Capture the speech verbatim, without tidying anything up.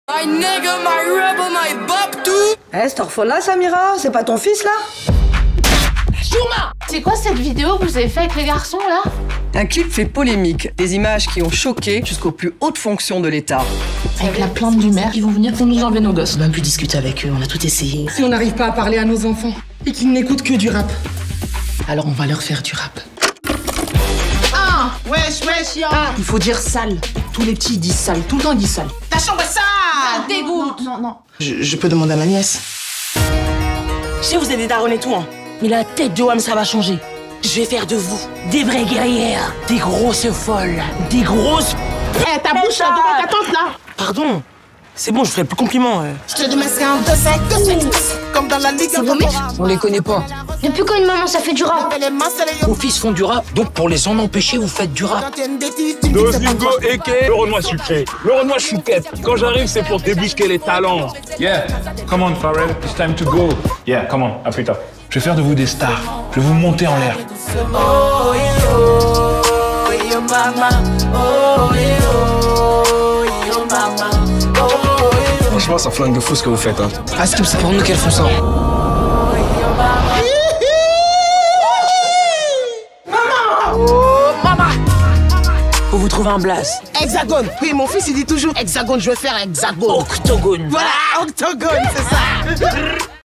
My nigga, my rebel, my bop too. Eh, cet orphelin, Samira, c'est pas ton fils, là? C'est quoi cette vidéo que vous avez fait avec les garçons, là? Un clip fait polémique, des images qui ont choqué jusqu'aux plus hautes fonctions de l'État. Avec la plainte du maire, ils vont venir pour nous enlever nos gosses. On a même pu discuter avec eux, on a tout essayé. Si on n'arrive pas à parler à nos enfants et qu'ils n'écoutent que du rap, alors on va leur faire du rap. Ah! Wesh, wesh, ya! Il faut dire sale. Tous les petits disent sale, tout le temps ils disent sale. Ta chambre est sale! Dégoûte! Non, non. Je, je peux demander à ma nièce. Je sais, vous avez des darons et tout, hein. Mais la tête de Wam, ça va changer. Je vais faire de vous des vraies guerrières, des grosses folles, des grosses... Eh, ta bouche, là, devant ta tante, là! Pardon. C'est bon, je ferai plus compliment. Euh. Je te demande c'est un deux cinq comme dans la ligue. C'est vos mecs? On les connaît pas. Depuis quand une maman ça fait du rap? Vos fils font du rap, donc pour les en empêcher, vous faites du rap. Domingo Eke, le Renoir sucré, le Renoir chouquette. Quand j'arrive, c'est pour débusquer les talents. Yeah, come on Pharrell, it's time to go. Yeah, come on, à plus tard. Je vais faire de vous des stars, je vais vous monter en l'air. Franchement, ça flingue de fou ce que vous faites. Hein. Ah, c'est c'est pour nous qu'elles font ça. Faut vous trouver un blaze. Hexagone. Oui, mon fils il dit toujours hexagone, je vais faire hexagone. Octogone. Voilà, octogone, c'est ça.